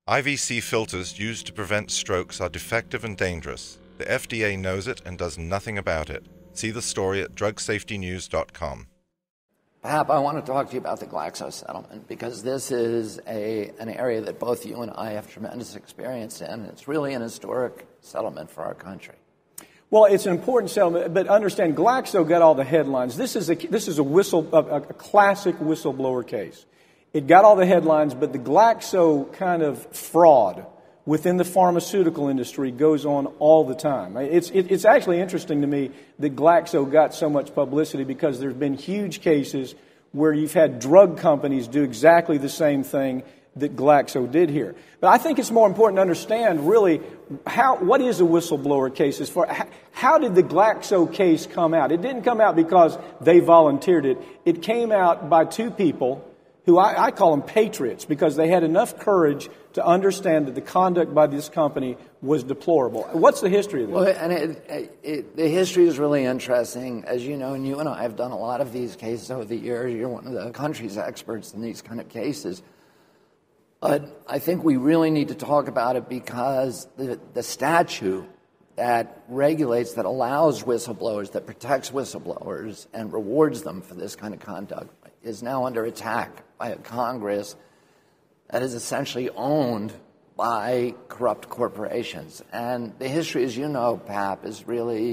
IVC filters used to prevent strokes are defective and dangerous. The FDA knows it and does nothing about it. See the story at drugsafetynews.com. Hap, I want to talk to you about the Glaxo settlement because this is an area that both you and I have tremendous experience in. It's really an historic settlement for our country. Well, it's an important settlement, but understand Glaxo got all the headlines. This is a classic whistleblower case. It got all the headlines, but the Glaxo kind of fraud within the pharmaceutical industry goes on all the time. It's actually interesting to me that Glaxo got so much publicity because there's been huge cases where you've had drug companies do exactly the same thing that Glaxo did here. But I think it's more important to understand really what is a whistleblower case as far how did the Glaxo case come out? It didn't come out because they volunteered it. It came out by two people who I call them patriots because they had enough courage to understand that the conduct by this company was deplorable. What's the history of this? Well, and the history is really interesting. As you know, and you and I have done a lot of these cases over the years. You're one of the country's experts in these kind of cases. But I think we really need to talk about it because the statute that regulates, that allows whistleblowers, that protects whistleblowers and rewards them for this kind of conduct is now under attack by a Congress that is essentially owned by corrupt corporations. And the history, as you know, Pap, the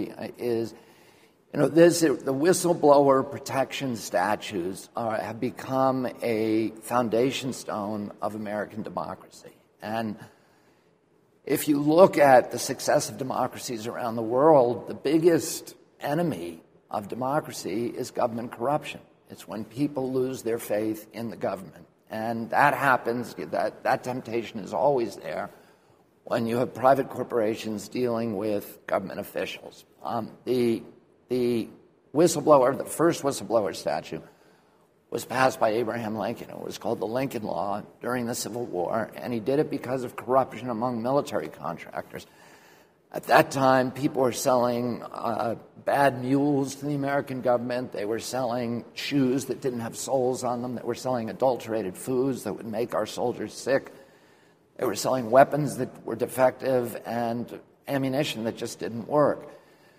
whistleblower protection statutes have become a foundation stone of American democracy. And if you look at the success of democracies around the world, the biggest enemy of democracy is government corruption. It's when people lose their faith in the government. And that happens, that temptation is always there when you have private corporations dealing with government officials. The whistleblower, the first whistleblower statute, was passed by Abraham Lincoln. It was called the Lincoln Law during the Civil War, and he did it because of corruption among military contractors. At that time, people were selling bad mules to the American government. They were selling shoes that didn't have soles on them. They were selling adulterated foods that would make our soldiers sick. They were selling weapons that were defective and ammunition that just didn't work.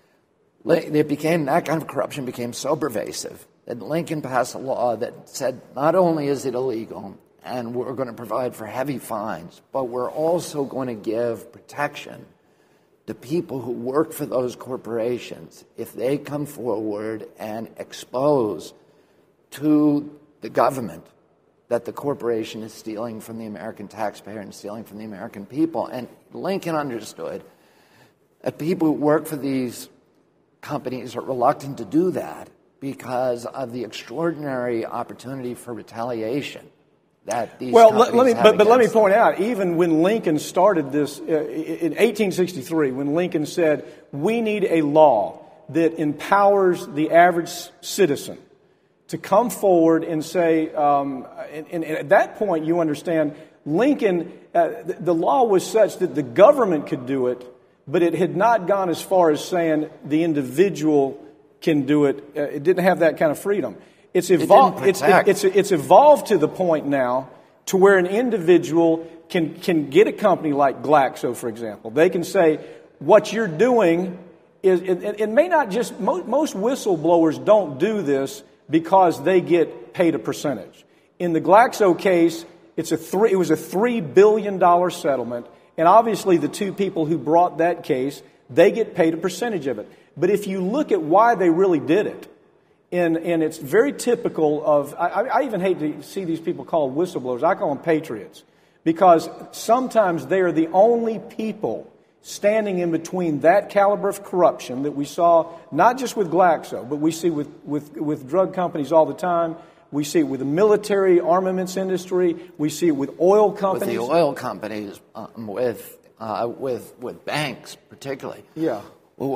That kind of corruption became so pervasive that Lincoln passed a law that said not only is it illegal and we're going to provide for heavy fines, but we're also going to give protection to people who work for those corporations if they come forward and expose to the government that the corporation is stealing from the American taxpayer and stealing from the American people. And Lincoln understood that people who work for these companies are reluctant to do that because of the extraordinary opportunity for retaliation that these companies have let me point out, even when Lincoln started this in 1863, when Lincoln said, we need a law that empowers the average citizen to come forward and say, and at that point you understand, Lincoln, the law was such that the government could do it, but it had not gone as far as saying the individual can do it. It didn't have that kind of freedom. It's evolved. It's evolved to the point now to where an individual can get a company like Glaxo, for example. They can say what you're doing is. It may not just most whistleblowers don't do this because they get paid a percentage. In the Glaxo case, it was a $3 billion settlement, and obviously the two people who brought that case, they get paid a percentage of it. But if you look at why they really did it. And it's very typical of, I even hate to see these people called whistleblowers. I call them patriots. Because sometimes they are the only people standing in between that caliber of corruption that we saw, not just with Glaxo, but we see with drug companies all the time. We see it with the military armaments industry. We see it with oil companies. With the oil companies, with banks particularly. Yeah. Who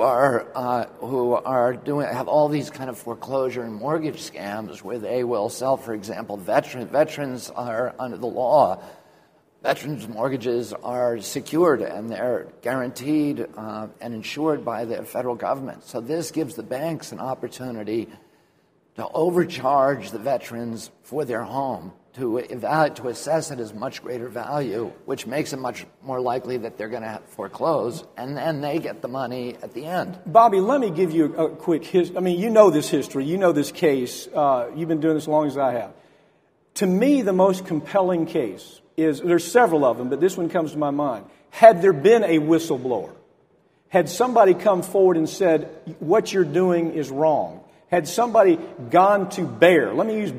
have all these kind of foreclosure and mortgage scams where they will sell, for example, veterans are under the law. Veterans' mortgages are secured and they're guaranteed and insured by the federal government. So this gives the banks an opportunity to overcharge the veterans for their home to assess it as much greater value, which makes it much more likely that they're going to foreclose, and then they get the money at the end. Bobby, let me give you a quick history. I mean, you know this history. You know this case. You've been doing this as long as I have. To me, the most compelling case is, there's several of them, but this one comes to my mind. Had there been a whistleblower, had somebody come forward and said, what you're doing is wrong, had somebody gone to Bayer, let me use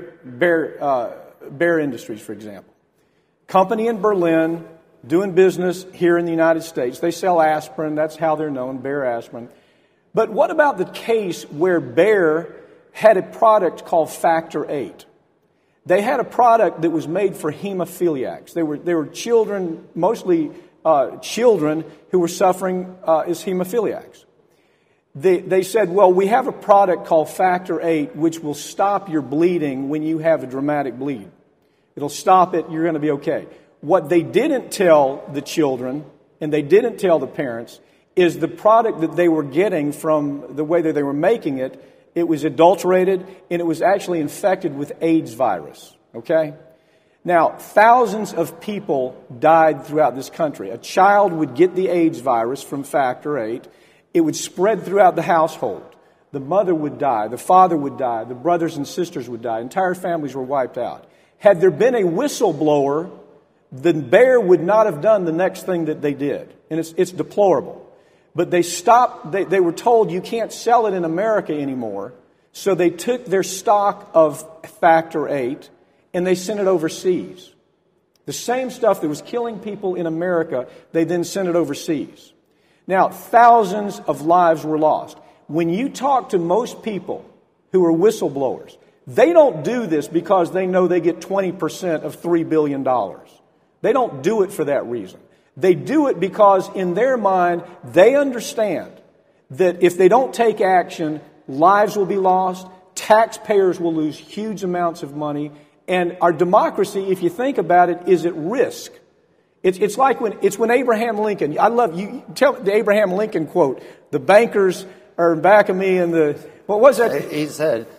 Bayer Industries, for example. Company in Berlin, doing business here in the United States. They sell aspirin. That's how they're known, Bayer aspirin. But what about the case where Bayer had a product called Factor VIII? They had a product that was made for hemophiliacs. They were children, mostly children who were suffering as hemophiliacs. They said, well, we have a product called Factor VIII which will stop your bleeding when you have a dramatic bleed. It'll stop it. You're going to be okay. What they didn't tell the children, and they didn't tell the parents, is the product that they were getting from the way that they were making it, it was adulterated, and it was actually infected with AIDS virus. Okay? Now, thousands of people died throughout this country. A child would get the AIDS virus from Factor VIII. It would spread throughout the household. The mother would die. The father would die. The brothers and sisters would die. Entire families were wiped out. Had there been a whistleblower, then Bayer would not have done the next thing that they did. And it's deplorable. But they stopped. They were told you can't sell it in America anymore. So they took their stock of Factor VIII and they sent it overseas. The same stuff that was killing people in America, they then sent it overseas. Now, thousands of lives were lost. When you talk to most people who are whistleblowers, they don't do this because they know they get 20% of $3 billion. They don't do it for that reason. They do it because in their mind, they understand that if they don't take action, lives will be lost, taxpayers will lose huge amounts of money, and our democracy, if you think about it, is at risk. It's like when Abraham Lincoln, I love you tell the Abraham Lincoln quote, the bankers are back of me and what was that? He said,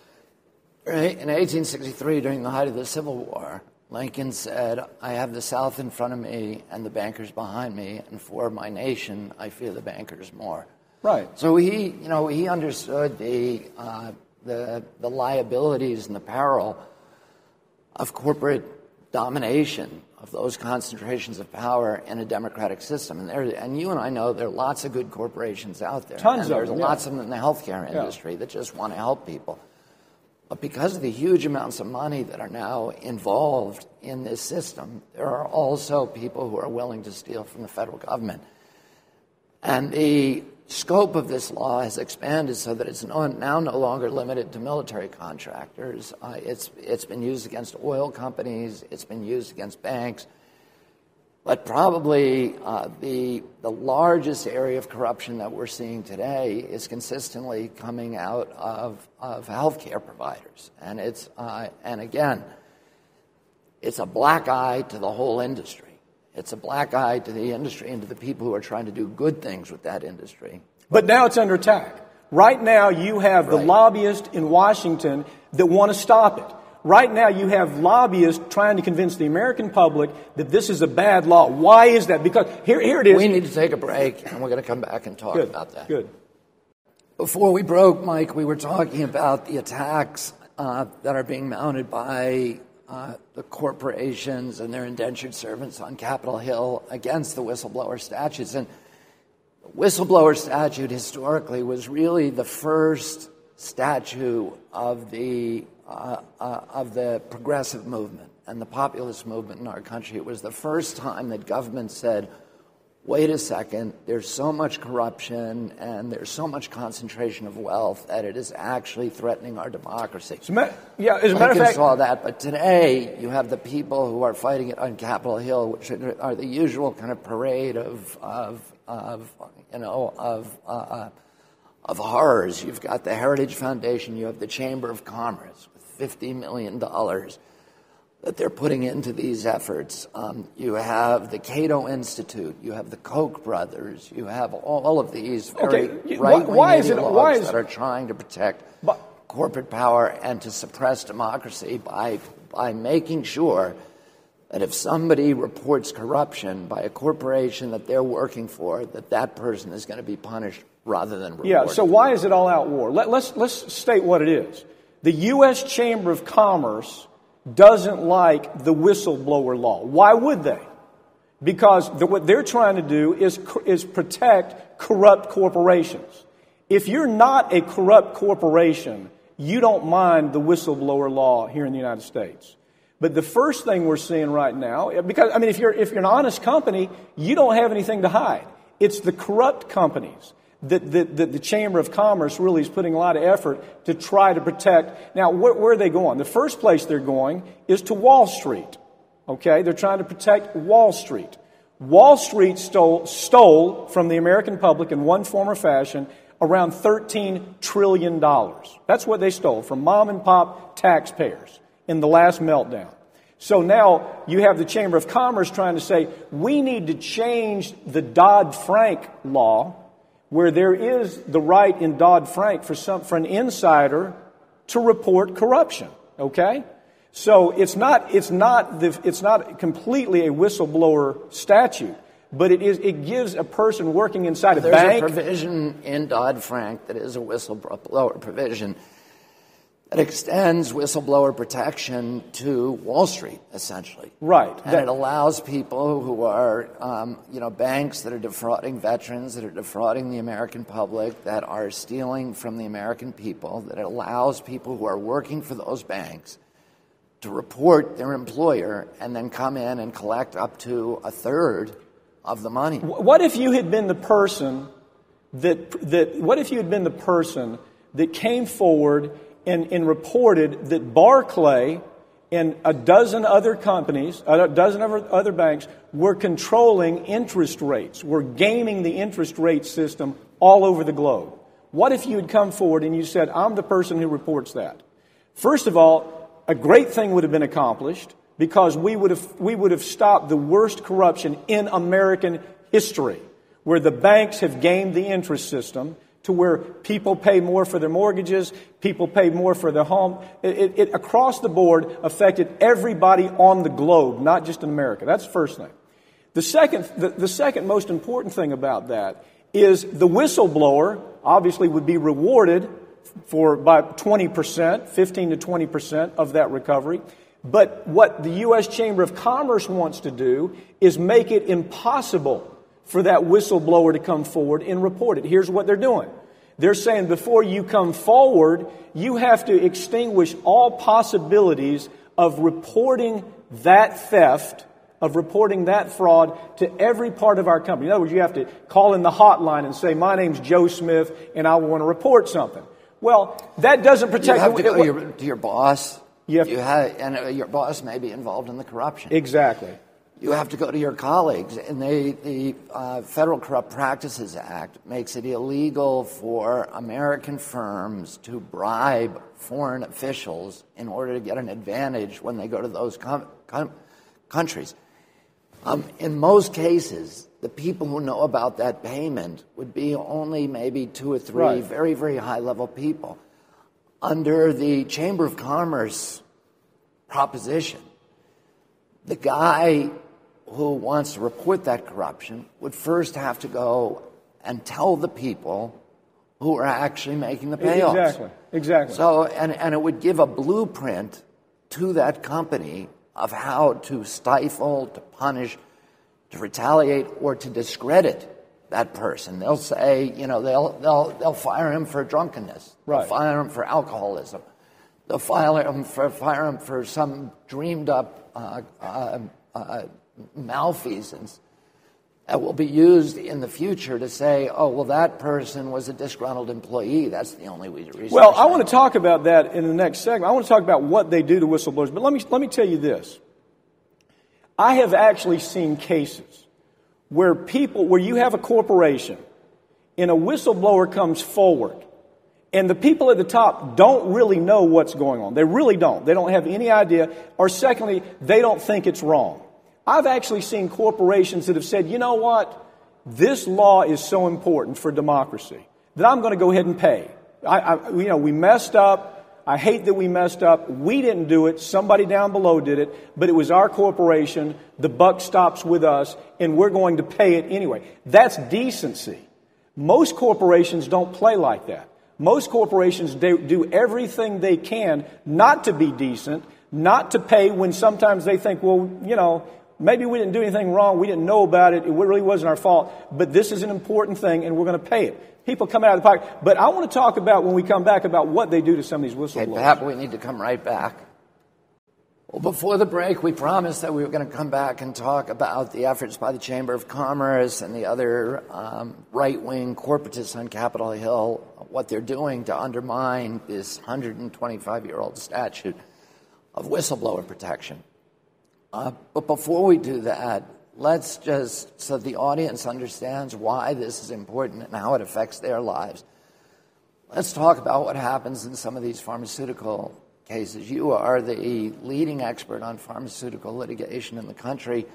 in 1863, during the height of the Civil War, Lincoln said, I have the South in front of me and the bankers behind me, and for my nation, I fear the bankers more. Right. So he understood the liabilities and the peril of corporate domination of those concentrations of power in a democratic system. And you and I know there are lots of good corporations out there. Tons of them. There's lots of them in the healthcare industry that just want to help people. But because of the huge amounts of money that are now involved in this system, there are also people who are willing to steal from the federal government. And the scope of this law has expanded so that it's now no longer limited to military contractors. It's been used against oil companies. It's been used against banks. But probably the largest area of corruption that we're seeing today is consistently coming out of healthcare providers, and again, it's a black eye to the whole industry. It's a black eye to the industry and to the people who are trying to do good things with that industry. But now it's under attack. Right now, you have the lobbyists in Washington that want to stop it. Right now, you have lobbyists trying to convince the American public that this is a bad law. Why is that? Because here it is. We need to take a break, and we're going to come back and talk about that. Good. Before we broke, Mike, we were talking about the attacks that are being mounted by the corporations and their indentured servants on Capitol Hill against the whistleblower statutes. And the whistleblower statute historically was really the first statute of the progressive movement and the populist movement in our country. It was the first time that government said, wait a second, there's so much corruption and there's so much concentration of wealth that it is actually threatening our democracy. As a matter of fact, Lincoln saw that, but today you have the people who are fighting it on Capitol Hill, which are the usual kind of parade of horrors. You've got the Heritage Foundation, you have the Chamber of Commerce with $50 million that they're putting into these efforts. You have the Cato Institute, you have the Koch brothers, you have all of these very right-wing ideologues that are trying to protect corporate power and to suppress democracy by by making sure that if somebody reports corruption by a corporation that they're working for, that person is going to be punished rather than rewarded. Yeah, so why is it all-out war? Let's state what it is. The U.S. Chamber of Commerce doesn't like the whistleblower law. Why would they? Because what they're trying to do is protect corrupt corporations. If you're not a corrupt corporation, you don't mind the whistleblower law here in the United States. But the first thing we're seeing right now, because, I mean, if you're an honest company, you don't have anything to hide. It's the corrupt companies that the Chamber of Commerce really is putting a lot of effort to try to protect. Now, where are they going? The first place they're going is to Wall Street. Okay? They're trying to protect Wall Street. Wall Street stole from the American public in one form or fashion around $13 trillion. That's what they stole from mom and pop taxpayers in the last meltdown. So now you have the Chamber of Commerce trying to say, we need to change the Dodd-Frank law, where there is the right in Dodd-Frank for an insider to report corruption. Okay? So it's not completely a whistleblower statute, but it gives a person working inside a bank. There's a provision in Dodd-Frank that is a whistleblower provision that extends whistleblower protection to Wall Street, essentially. Right. And it allows people who are, banks that are defrauding veterans, that are defrauding the American public, that are stealing from the American people, that it allows people who are working for those banks to report their employer and then come in and collect up to a third of the money. What if you had been the person that came forward and reported that Barclay and a dozen other companies, a dozen other banks, were controlling interest rates, were gaming the interest rate system all over the globe? What if you had come forward and you said, I'm the person who reports that? First of all, a great thing would have been accomplished because we would have stopped the worst corruption in American history, where the banks have gamed the interest system to where people pay more for their mortgages, people pay more for their home. It across the board affected everybody on the globe, not just in America. That's the first thing. The second most important thing about that is the whistleblower obviously would be rewarded by 20%, 15 to 20% of that recovery. But what the U.S. Chamber of Commerce wants to do is make it impossible for that whistleblower to come forward and report it. Here's what they're doing. They're saying before you come forward, you have to extinguish all possibilities of reporting that theft, of reporting that fraud to every part of our company. In other words, you have to call in the hotline and say, my name's Joe Smith, and I want to report something. Well, that doesn't protect... You have to go to your boss. And your boss may be involved in the corruption. Exactly. You have to go to your colleagues. And the Federal Corrupt Practices Act makes it illegal for American firms to bribe foreign officials in order to get an advantage when they go to those countries. In most cases, the people who know about that payment would be only maybe 2 or 3 very, very high-level people. Under the Chamber of Commerce proposition, the guy who wants to report that corruption would first have to go and tell the people who are actually making the payoffs. Exactly. So, and it would give a blueprint to that company of how to stifle, to punish, to retaliate, or to discredit that person. They'll say, they'll fire him for drunkenness. Right. They'll fire him for alcoholism. They'll fire him for some dreamed up malfeasance that will be used in the future to say, oh, well, that person was a disgruntled employee. That's the only way to research. Well, I want to talk about that in the next segment. I want to talk about what they do to whistleblowers. But let me tell you this. I have actually seen cases where you have a corporation and a whistleblower comes forward and the people at the top don't really know what's going on. They really don't. They don't have any idea. Or secondly, they don't think it's wrong. I've actually seen corporations that have said, you know what? This law is so important for democracy that I'm going to go ahead and pay. We messed up. I hate that we messed up. We didn't do it. Somebody down below did it. But it was our corporation. The buck stops with us, and we're going to pay it anyway. That's decency. Most corporations don't play like that. Most corporations do everything they can not to be decent, not to pay when sometimes they think, well, you know, maybe we didn't do anything wrong. We didn't know about it. It really wasn't our fault. But this is an important thing, and we're going to pay it. People come out of the pocket. But I want to talk about, when we come back, about what they do to some of these whistleblowers. Okay, Pat, we need to come right back. Well, before the break, we promised that we were going to come back and talk about the efforts by the Chamber of Commerce and the other right-wing corporatists on Capitol Hill, what they're doing to undermine this 125-year-old statute of whistleblower protection. But before we do that, let's just, so the audience understands why this is important and how it affects their lives, let's talk about what happens in some of these pharmaceutical cases. You are the leading expert on pharmaceutical litigation in the country.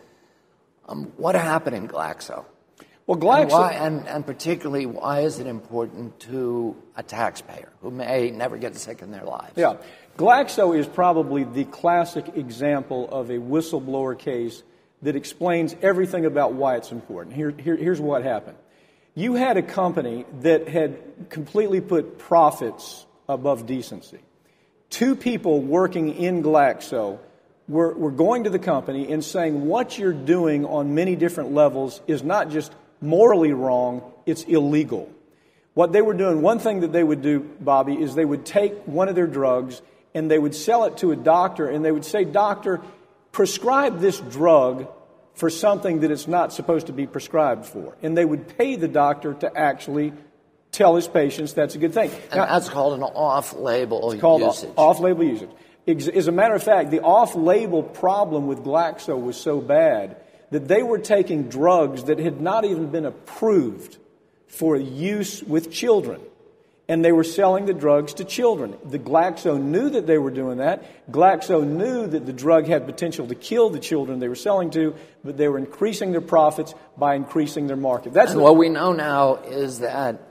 What happened in Glaxo? Well, Glaxo... And particularly, why is it important to a taxpayer who may never get sick in their lives? Yeah. Glaxo is probably the classic example of a whistleblower case that explains everything about why it's important. Here's what happened. You had a company that had completely put profits above decency. Two people working in Glaxo were going to the company and saying what you're doing on many different levels is not just morally wrong, it's illegal. What they were doing, one thing that they would do, Bobby, is they would take one of their drugs and they would sell it to a doctor and they would say, doctor, prescribe this drug for something that it's not supposed to be prescribed for. And they would pay the doctor to actually tell his patients that's a good thing. And that's called an off-label usage. Called off-label usage. As a matter of fact, the off-label problem with Glaxo was so bad that they were taking drugs that had not even been approved for use with children. And they were selling the drugs to children. The Glaxo knew that they were doing that. Glaxo knew that the drug had potential to kill the children they were selling to, but they were increasing their profits by increasing their market. What we know now is that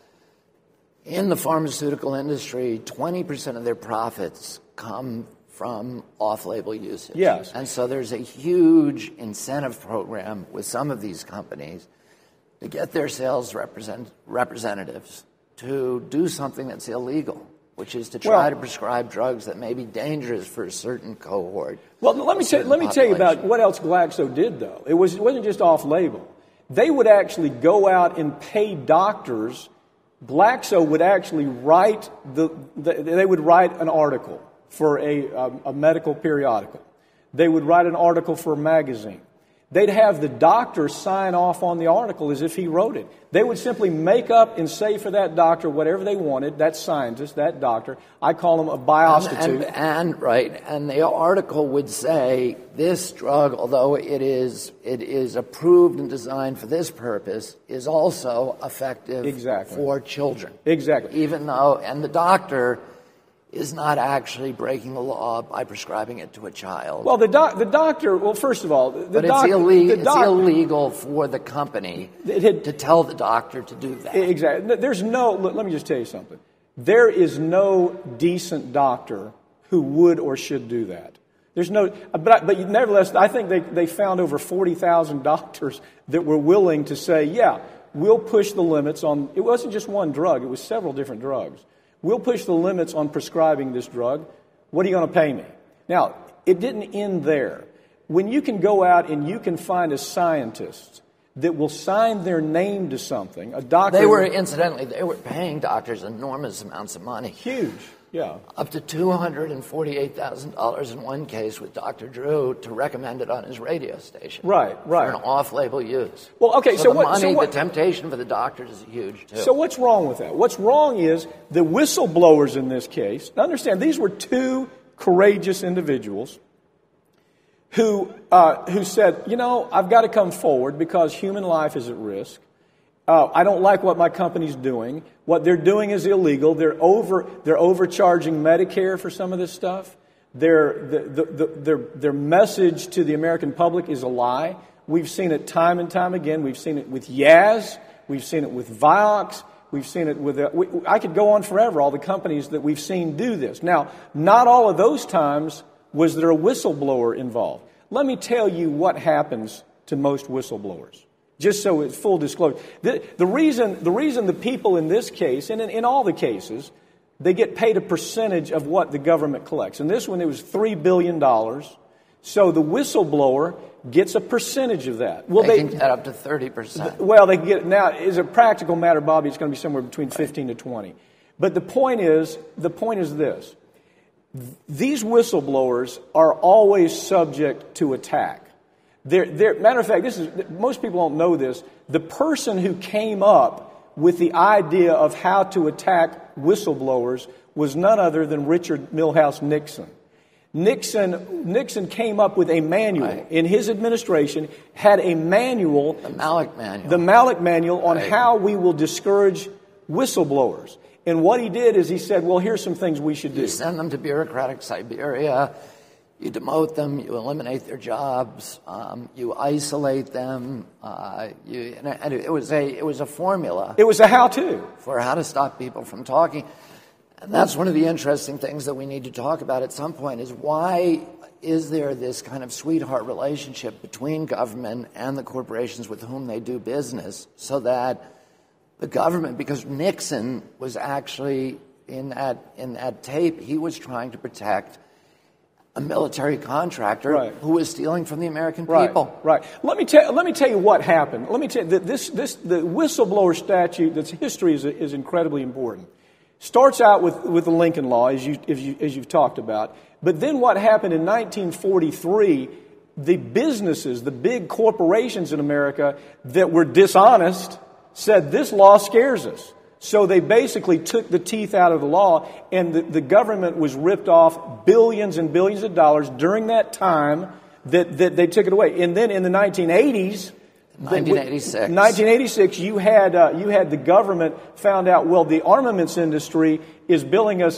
in the pharmaceutical industry, 20% of their profits come from off-label usage. Yes. And so there's a huge incentive program with some of these companies to get their sales representatives to do something that's illegal, which is to try to prescribe drugs that may be dangerous for a certain cohort. Well, let me tell you about what else Glaxo did, though. It wasn't just off-label. They would actually go out and pay doctors. Glaxo would actually write they would write an article for a medical periodical. They would write an article for a magazine. They'd have the doctor sign off on the article as if he wrote it. They would simply make up and say for that doctor whatever they wanted, that scientist, that doctor. I call him a biostitute. And the article would say this drug, although it is approved and designed for this purpose, is also effective for children. Exactly. Even though, and the doctor is not actually breaking the law by prescribing it to a child. Well, the doctor, well, first of all, it's illegal for the company to tell the doctor to do that. Exactly. Let me just tell you something. There is no decent doctor who would or should do that. There's no, but nevertheless, I think they found over 40,000 doctors that were willing to say, yeah, we'll push the limits on, it wasn't just one drug, it was several different drugs. We'll push the limits on prescribing this drug. What are you going to pay me? Now, it didn't end there. When you can go out and you can find a scientist that will sign their name to something, a doctor... They were paying doctors enormous amounts of money. Huge, yeah. Up to $248,000 in one case with Dr. Drew to recommend it on his radio station. Right. For an off-label use. Well, okay, the temptation for the doctors is huge, too. So what's wrong with that? What's wrong is the whistleblowers in this case, understand, these were two courageous individuals who said, I've got to come forward because human life is at risk. I don't like what my company's doing. What they're doing is illegal. They're overcharging Medicare for some of this stuff. Their message to the American public is a lie. We've seen it time and time again. We've seen it with Yaz. We've seen it with Vioxx. We've seen it with, I could go on forever, all the companies that we've seen do this. Now, not all of those times was there a whistleblower involved. Let me tell you what happens to most whistleblowers, just so it's full disclosure. The reason the people in this case, and in all the cases, they get paid a percentage of what the government collects. In this one, it was $3 billion. So the whistleblower gets a percentage of that. Well, they can get up to 30%. Well, they can get, now, as a practical matter, Bobby, it's going to be somewhere between 15 to 20. But the point is this. These whistleblowers are always subject to attack. Matter of fact, most people don't know this. The person who came up with the idea of how to attack whistleblowers was none other than Richard Milhous Nixon. Nixon came up with a manual. Right. In his administration, had a manual. The Malek Manual. The Malek Manual on how we will discourage whistleblowers. And what he did is he said, well, here's some things we should do. You send them to bureaucratic Siberia. You demote them. You eliminate their jobs. You isolate them. And it was a formula. It was a how-to. For how to stop people from talking. And that's one of the interesting things that we need to talk about at some point is why is there this kind of sweetheart relationship between government and the corporations with whom they do business so that the government, because Nixon was actually in that tape, he was trying to protect a military contractor who was stealing from the American people. Right. Let me tell you what happened. Let me tell you that the whistleblower statute, that's history is incredibly important. Starts out with the Lincoln Law, as you've talked about. But then what happened in 1943, the businesses, the big corporations in America that were dishonest said, this law scares us. So they basically took the teeth out of the law, and the government was ripped off billions and billions of dollars during that time that they took it away. And then in the 1980s, 1986, you had the government found out, well, the armaments industry is billing us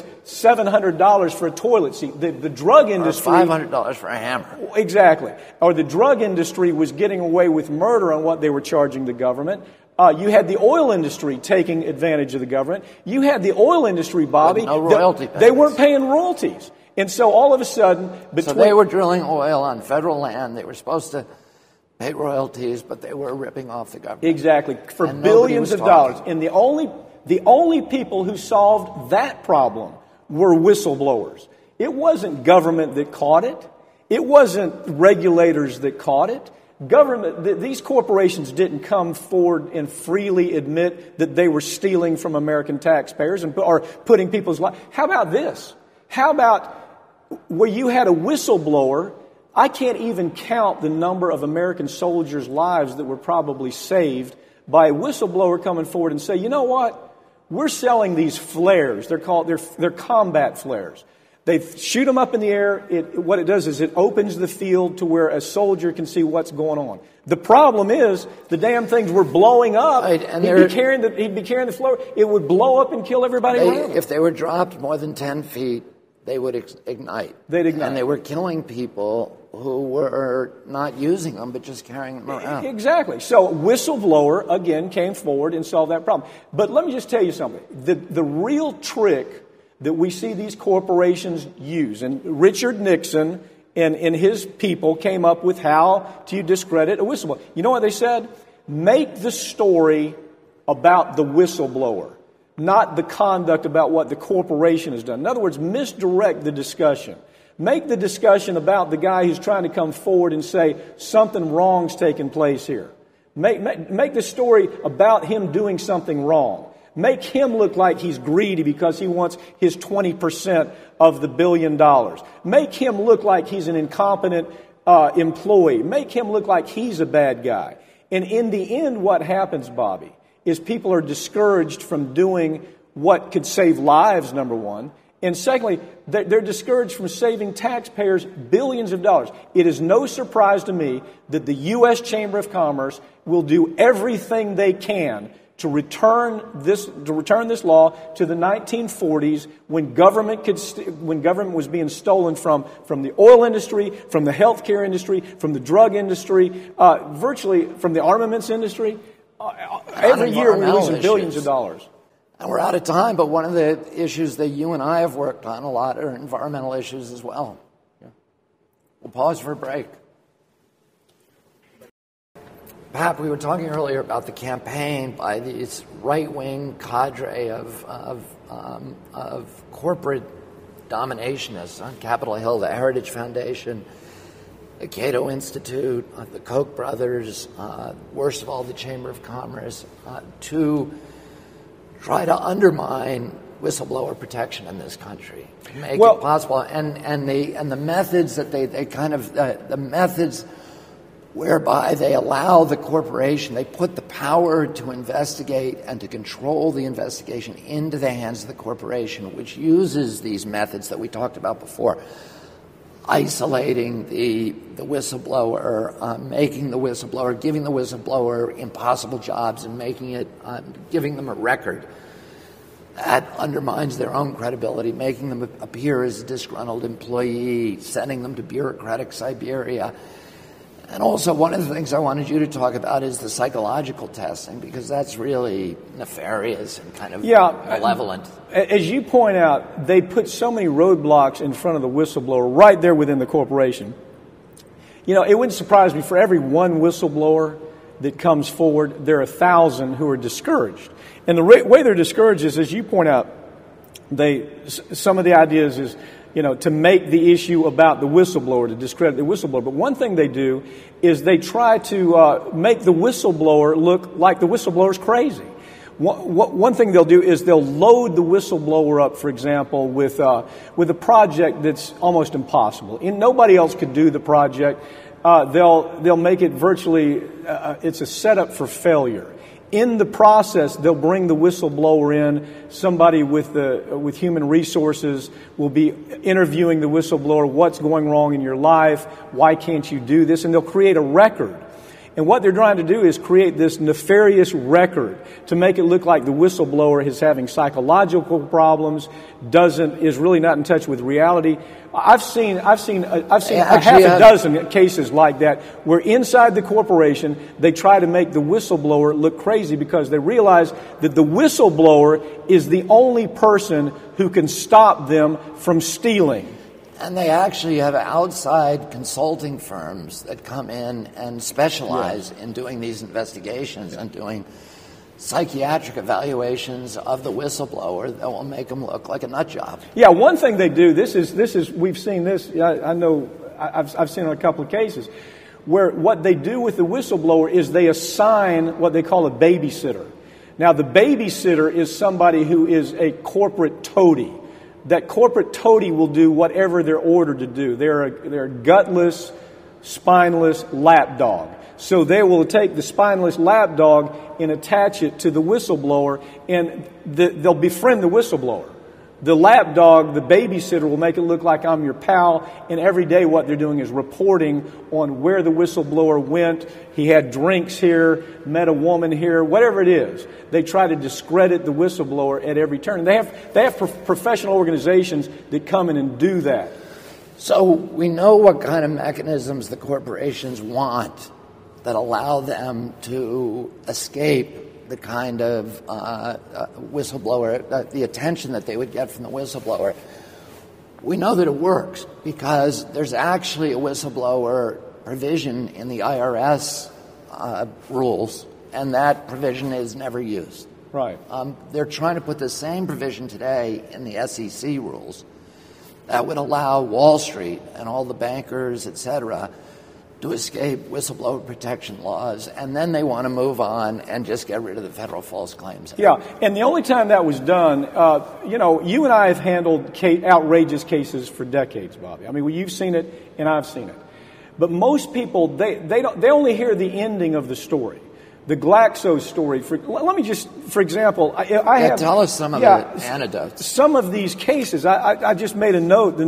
$700 for a toilet seat. The drug industry... Or $500 for a hammer. Exactly. Or the drug industry was getting away with murder on what they were charging the government. You had the oil industry taking advantage of the government. You had the oil industry, Bobby. With no royalty payments. They weren't paying royalties. And so all of a sudden... So they were drilling oil on federal land. They were supposed to pay royalties, but they were ripping off the government. Exactly. For billions of dollars. And the only people who solved that problem were whistleblowers. It wasn't government that caught it. It wasn't regulators that caught it. These corporations didn't come forward and freely admit that they were stealing from American taxpayers or putting people's lives. How about this? How about where you had a whistleblower? I can't even count the number of American soldiers' lives that were probably saved by a whistleblower coming forward and say, you know what? We're selling these flares. They're combat flares. They shoot them up in the air. What it does is it opens the field to where a soldier can see what's going on. The problem is the damn things were blowing up. Right, and he'd be carrying the flare. It would blow up and kill everybody around him. If they were dropped more than 10 feet, they would ignite. They'd ignite. And they were killing people who were not using them, but just carrying them around. Exactly. So whistleblower, again, came forward and solved that problem. But let me just tell you something. The real trick that we see these corporations use, and Richard Nixon and his people came up with how to discredit a whistleblower. You know what they said? Make the story about the whistleblower, not the conduct about what the corporation has done. In other words, misdirect the discussion. Make the discussion about the guy who's trying to come forward and say something wrong's taking place here. Make the story about him doing something wrong. Make him look like he's greedy because he wants his 20% of the $1 billion. Make him look like he's an incompetent employee. Make him look like he's a bad guy. And in the end, what happens, Bobby, is people are discouraged from doing what could save lives, number one. And secondly, they're discouraged from saving taxpayers billions of dollars. It is no surprise to me that the U.S. Chamber of Commerce will do everything they can to return this law to the 1940s when government was being stolen from the oil industry, from the healthcare industry, from the drug industry, virtually from the armaments industry. Every year we're losing billions of dollars. And we're out of time, but one of the issues that you and I have worked on a lot are environmental issues as well. Yeah. We'll pause for a break. Pat, we were talking earlier about the campaign by these right-wing cadre of corporate dominationists on Capitol Hill, the Heritage Foundation, the Cato Institute, the Koch brothers, worst of all, the Chamber of Commerce, to try to undermine whistleblower protection in this country, make it possible, and the methods that they kind of the methods whereby they allow the corporation, they put the power to investigate and to control the investigation into the hands of the corporation, which uses these methods that we talked about before, isolating the whistleblower, making the whistleblower, giving the whistleblower impossible jobs and making it, giving them a record that undermines their own credibility, making them appear as a disgruntled employee, sending them to bureaucratic Siberia. And also, one of the things I wanted you to talk about is the psychological testing, because that's really nefarious and kind of malevolent. As you point out, they put so many roadblocks in front of the whistleblower right there within the corporation. You know, it wouldn't surprise me, for every one whistleblower that comes forward, there are 1,000 who are discouraged. And the way they're discouraged is, as you point out, some of the ideas is, you know, to make the issue about the whistleblower, to discredit the whistleblower. But one thing they do is they try to make the whistleblower look like the whistleblower's crazy. One thing they'll do is they'll load the whistleblower up, for example, with a project that's almost impossible. And nobody else could do the project. They'll make it virtually, it's a setup for failure. In the process, they'll bring the whistleblower in. Somebody with human resources will be interviewing the whistleblower. What's going wrong in your life? Why can't you do this? And they'll create a record. And what they're trying to do is create this nefarious record to make it look like the whistleblower is having psychological problems, is really not in touch with reality. I've seen a half a dozen cases like that where inside the corporation they try to make the whistleblower look crazy because they realize that the whistleblower is the only person who can stop them from stealing. And they actually have outside consulting firms that come in and specialize in doing these investigations and doing psychiatric evaluations of the whistleblower that will make them look like a nut job. Yeah, one thing they do, this is we've seen this, I know, I've seen it in a couple of cases, where what they do with the whistleblower is they assign what they call a babysitter. Now, the babysitter is somebody who is a corporate toady. That corporate toady will do whatever they're ordered to do. They're a gutless, spineless lapdog. So they will take the spineless lapdog and attach it to the whistleblower, and they'll befriend the whistleblower. The lapdog, the babysitter, will make it look like I'm your pal, and every day what they're doing is reporting on where the whistleblower went. He had drinks here, met a woman here, whatever it is. They try to discredit the whistleblower at every turn. They have professional organizations that come in and do that. So we know what kind of mechanisms the corporations want that allow them to escape the kind of whistleblower, the attention that they would get from the whistleblower. We know that it works because there's actually a whistleblower provision in the IRS rules, and that provision is never used. Right. They're trying to put the same provision today in the SEC rules that would allow Wall Street and all the bankers, et cetera, to escape whistleblower protection laws, and then they want to move on and just get rid of the Federal False Claims Act. Yeah, and the only time that was done, you and I have handled outrageous cases for decades, Bobby. I mean, you've seen it, and I've seen it. But most people, they only hear the ending of the story. The Glaxo story. Let me just, for example, I have... Tell us some of the anecdotes. Some of these cases, I just made a note,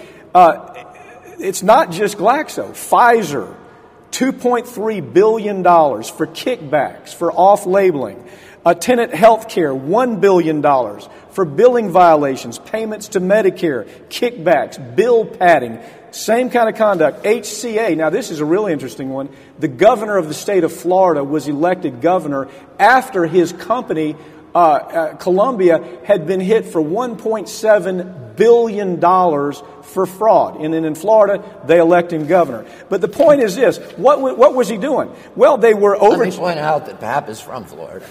it's not just Glaxo. Pfizer, $2.3 billion for kickbacks, for off-labeling. Tenet Healthcare, $1 billion for billing violations, payments to Medicare, kickbacks, bill padding, same kind of conduct. HCA, now this is a really interesting one. The governor of the state of Florida was elected governor after his company Columbia had been hit for $1.7 billion for fraud. And then in Florida, they elect him governor. But the point is this. What was he doing? Well, they were Let me point out that Pap is from Florida.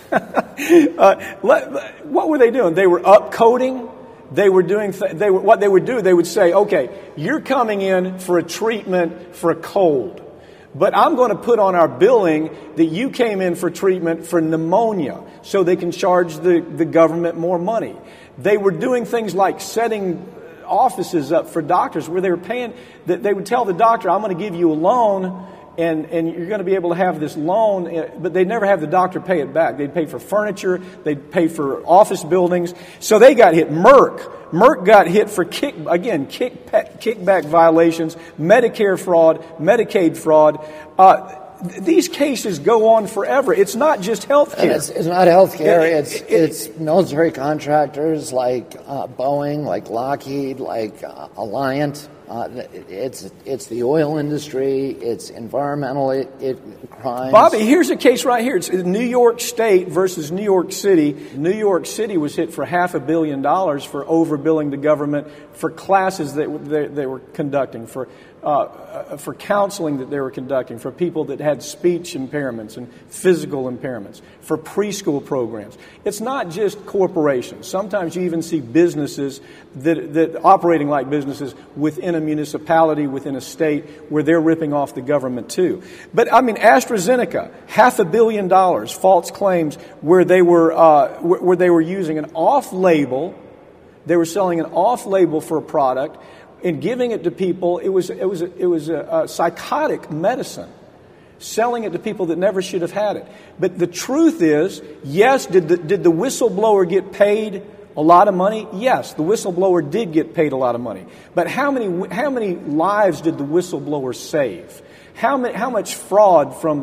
What were they doing? They were upcoding. They were doing. What they would do. They would say, "Okay, you're coming in for a treatment for a cold, but I'm going to put on our billing that you came in for treatment for pneumonia," so they can charge the government more money. They were doing things like setting offices up for doctors where they were paying. That they would tell the doctor, "I'm going to give you a loan." And you're going to be able to have this loan, but they'd never have the doctor pay it back. They'd pay for furniture. They'd pay for office buildings. So they got hit. Merck got hit for kickback violations, Medicare fraud, Medicaid fraud. These cases go on forever. It's not just health care. It's not health care. It's military contractors like Boeing, like Lockheed, like Alliant. It's the oil industry. It's environmental crimes. Bobby, here's a case right here. It's New York State versus New York City. New York City was hit for $500 million for overbilling the government for classes that they were conducting, for counseling that they were conducting, for people that had speech impairments and physical impairments, for preschool programs. It's not just corporations. Sometimes you even see businesses that operating like businesses within a municipality, within a state, where they're ripping off the government too. But I mean, AstraZeneca, $500 million false claims where they were using an off-label. They were selling an off-label for a product and giving it to people. It was a psychotic medicine, selling it to people that never should have had it. But the truth is, yes, did the whistleblower get paid a lot of money? Yes, the whistleblower did get paid a lot of money. But how many lives did the whistleblower save? How much fraud from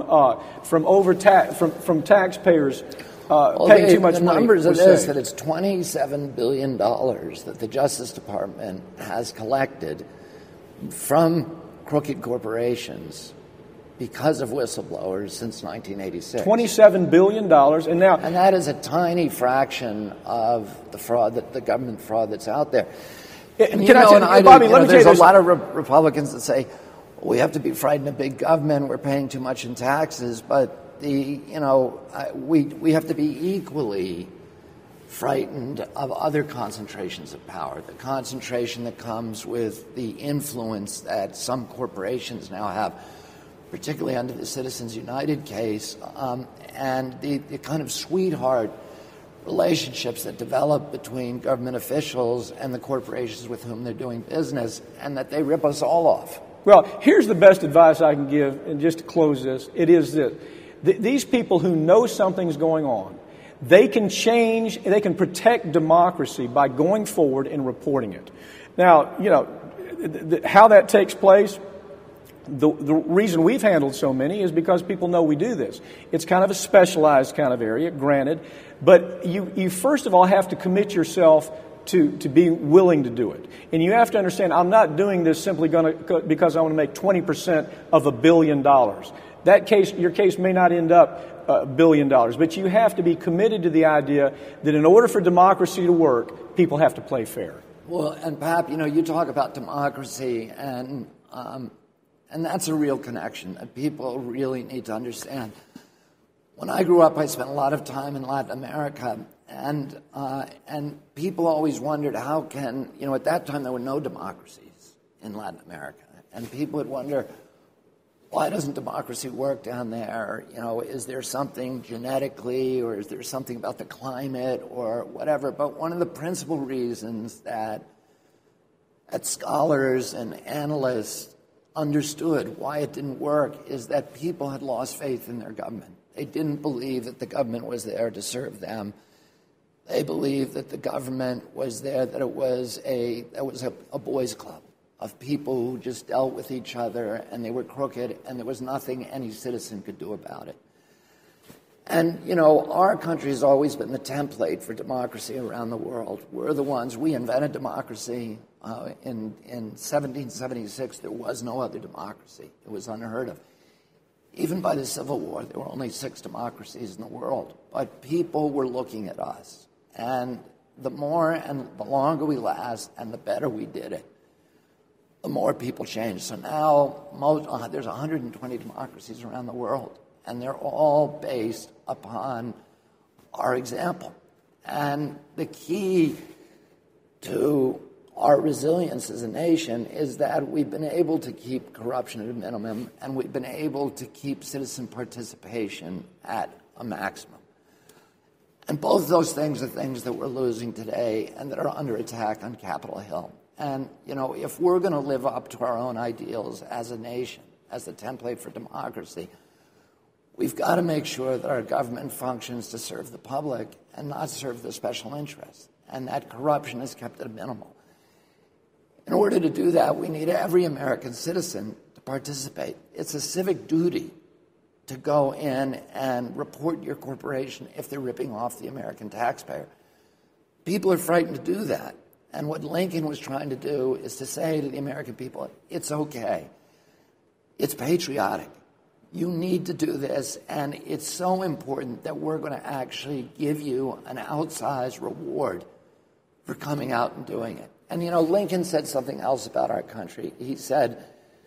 taxpayers paying too much money? The numbers of saved? this, that it's $27 billion that the Justice Department has collected from crooked corporations because of whistleblowers since 1986. $27 billion, and that is a tiny fraction of the fraud, the government fraud that's out there. Bobby, there's a lot of Republicans that say, we have to be frightened of big government, we're paying too much in taxes, but we have to be equally frightened of other concentrations of power, the concentration that comes with the influence that some corporations now have, particularly under the Citizens United case, and the kind of sweetheart relationships that develop between government officials and the corporations with whom they're doing business, and that they rip us all off. Well, here's the best advice I can give, and just to close this, it is this. These people who know something's going on, they can change, they can protect democracy by going forward and reporting it. Now, how that takes place, the reason we've handled so many is because people know we do this. It's kind of a specialized kind of area, granted, but you first of all have to commit yourself to being willing to do it. And you have to understand, I'm not doing this simply because I want to make 20% of $1 billion. Your case may not end up $1 billion, but you have to be committed to the idea that in order for democracy to work, people have to play fair. Well, and Pap, you talk about democracy, and that's a real connection that people really need to understand. When I grew up, I spent a lot of time in Latin America, and people always wondered how can, at that time there were no democracies in Latin America, and people would wonder, why doesn't democracy work down there? Is there something genetically, or is there something about the climate or whatever? But one of the principal reasons that scholars and analysts understood why it didn't work is that people had lost faith in their government. They didn't believe that the government was there to serve them. They believed that the government was there, that it was a boys' club of people who just dealt with each other, and they were crooked, and there was nothing any citizen could do about it. And, our country has always been the template for democracy around the world. We invented democracy. In 1776, there was no other democracy. It was unheard of. Even by the Civil War, there were only 6 democracies in the world, but people were looking at us. And the more and the longer we last and the better we did it, the more people change. So now there's 120 democracies around the world, and they're all based upon our example. And the key to our resilience as a nation is that we've been able to keep corruption at a minimum, and we've been able to keep citizen participation at a maximum. And both those things are things that we're losing today and that are under attack on Capitol Hill. And, if we're going to live up to our own ideals as a nation, as the template for democracy, we've got to make sure that our government functions to serve the public and not serve the special interests, and that corruption is kept at a minimum. In order to do that, we need every American citizen to participate. It's a civic duty to go in and report your corporation if they're ripping off the American taxpayer. People are frightened to do that. And what Lincoln was trying to do is to say to the American people, it's okay. It's patriotic. You need to do this, and it's so important that we're going to actually give you an outsized reward for coming out and doing it. And, Lincoln said something else about our country. He said,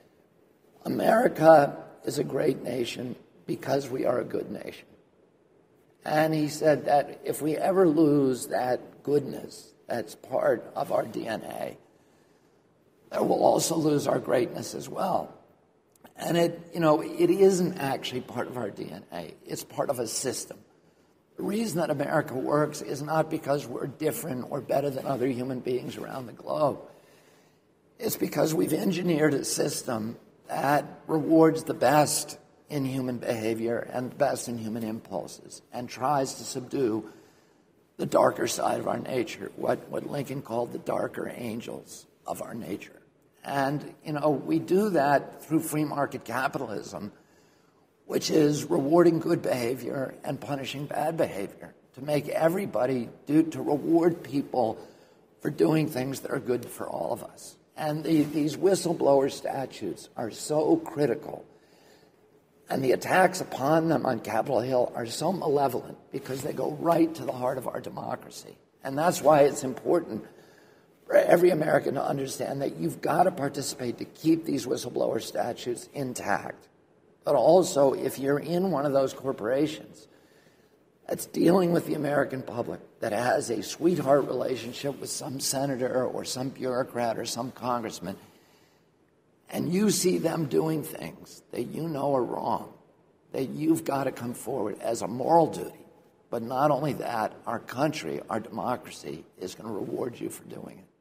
America is a great nation because we are a good nation. And he said that if we ever lose that goodness that's part of our DNA, that we'll also lose our greatness as well. And it isn't actually part of our DNA. It's part of a system. The reason that America works is not because we're different or better than other human beings around the globe. It's because we've engineered a system that rewards the best in human behavior and the best in human impulses and tries to subdue the darker side of our nature, what Lincoln called the darker angels of our nature. And, we do that through free market capitalism, which is rewarding good behavior and punishing bad behavior, to make everybody to reward people for doing things that are good for all of us. And these whistleblower statutes are so critical, and the attacks upon them on Capitol Hill are so malevolent because they go right to the heart of our democracy. And that's why it's important for every American to understand that you've got to participate to keep these whistleblower statutes intact. But also, if you're in one of those corporations that's dealing with the American public, that has a sweetheart relationship with some senator or some bureaucrat or some congressman, and you see them doing things that you know are wrong, that you've got to come forward as a moral duty. But not only that, our country, our democracy, is going to reward you for doing it.